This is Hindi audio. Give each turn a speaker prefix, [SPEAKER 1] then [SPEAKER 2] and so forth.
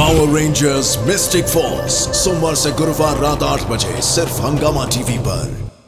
[SPEAKER 1] पावर रेंजर्स मिस्टिक फोर्स सोमवार से गुरुवार रात 8 बजे सिर्फ हंगामा टीवी पर।